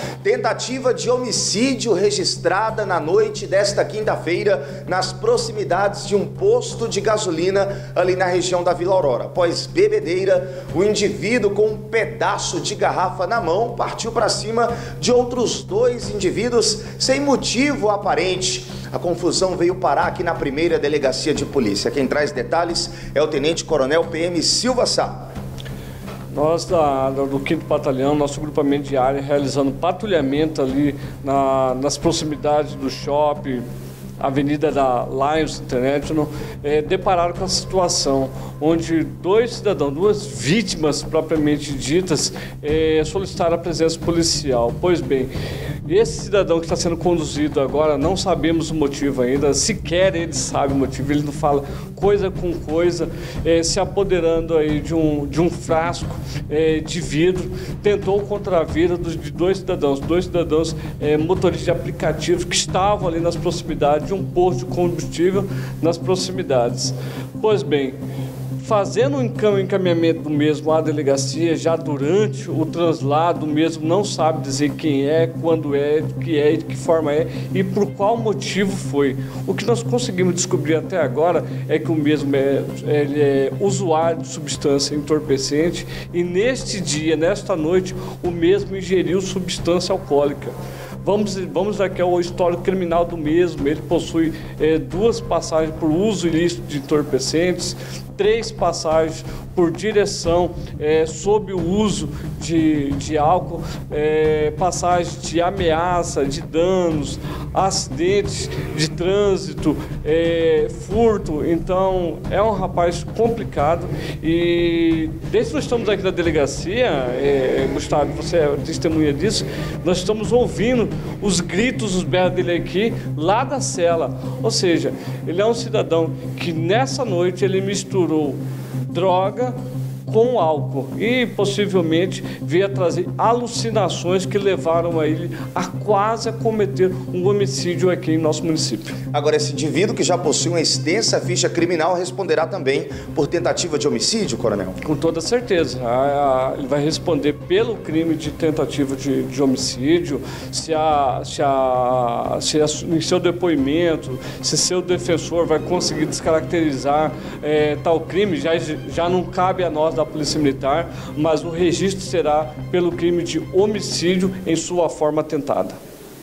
Tentativa de homicídio registrada na noite desta quinta-feira nas proximidades de um posto de gasolina ali na região da Vila Aurora. Após bebedeira, o indivíduo com um pedaço de garrafa na mão partiu para cima de outros dois indivíduos sem motivo aparente. A confusão veio parar aqui na primeira delegacia de polícia. Quem traz detalhes é o Tenente Coronel PM Silva Sá. Nós do 5º Batalhão, nosso grupamento de área, realizando patrulhamento ali nas proximidades do shopping, Avenida da Lions International, depararam com a situação onde dois cidadãos, duas vítimas propriamente ditas, solicitaram a presença policial. Pois bem, esse cidadão que está sendo conduzido agora, não sabemos o motivo ainda, sequer ele sabe o motivo, ele não fala coisa com coisa, se apoderando aí de um frasco de vidro, tentou contra a vida de dois cidadãos motoristas de aplicativo que estavam ali nas proximidades de um posto de combustível nas proximidades. Pois bem, fazendo um encaminhamento do mesmo à delegacia, já durante o translado, o mesmo não sabe dizer quem é, quando é, de que forma é e por qual motivo foi. O que nós conseguimos descobrir até agora é que o mesmo ele é usuário de substância entorpecente e neste dia, nesta noite, o mesmo ingeriu substância alcoólica. Vamos aqui ao histórico criminal do mesmo. Ele possui 2 passagens por uso ilícito de entorpecentes, 3 passagens por direção sob o uso de álcool, passagens de ameaça, de danos, acidentes de trânsito, furto. Então, é um rapaz complicado e desde que nós estamos aqui na delegacia, Gustavo, você é testemunha disso, nós estamos ouvindo os gritos, os berros dele aqui, lá da cela. Ou seja, ele é um cidadão que nessa noite ele misturou droga com álcool e possivelmente veio a trazer alucinações que levaram a ele a quase cometer um homicídio aqui em nosso município. Agora, esse indivíduo que já possui uma extensa ficha criminal responderá também por tentativa de homicídio, coronel? Com toda certeza. Ele vai responder pelo crime de tentativa de homicídio, se em seu depoimento, se seu defensor vai conseguir descaracterizar tal crime, já não cabe a nós da Polícia Militar, mas o registro será pelo crime de homicídio em sua forma tentada.